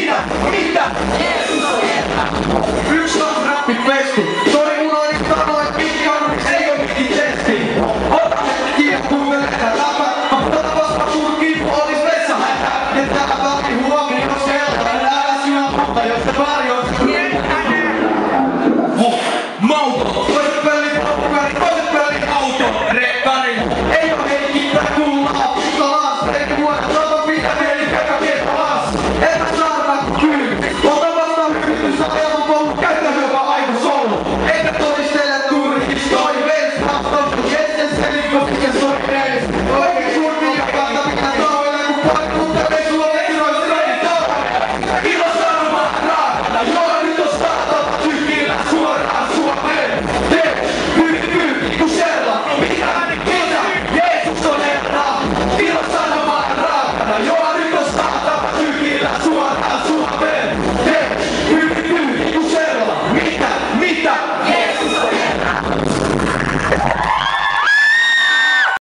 Mitä? Jeesus on Herra. Yksi taas räppifesti. Sori unohdin sanoa, että mikki on, ei oo mikki testi. Ota hetkiä, kuunteletaan läpä. Mutta vasta purkiin olis vessahätä. Ja täällä väliin huomioon sellainen. Älä syö mutta jos se varjois. Mauto! Toiset pelit paukukari, toiset pelit auto. Rekkari. Ei oo Heikki tää kuulaa. Pikolaas. Eikä vuoda sama pitää mieli käkä miettolas. Etä saada kyy. Ota vastaan hyvitys ajelun koulu. Käytä hyvä aivo solu. Eikä todistele turhis. Toi veis. Hapsaustu jessen selin koskisen soireis. Oikein surmi ja kanta mitä tauille. Kun paikkuutta ei sulla vekirois reini tauille. Ilo sanomaan raakana. Joo nyt on saatava tykillä suoraan Suomeen. Tee pyy ku Sherla. Mitä? Jeesus on Herra. Ilo sanomaan raakana. Joo nyt on saatava tykillä suoraan Suomeen. Tee pyy ku Sherla. Mitä? Jeesus on Herra.